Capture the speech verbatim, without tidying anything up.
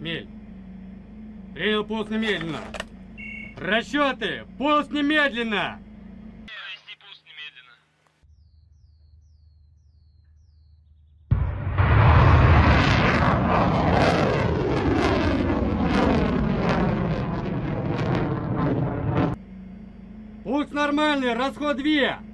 Хмель. Принял пулс немедленно. Расчеты! Пулс немедленно! Вести пулс немедленно. Пулс нормальный, расход две.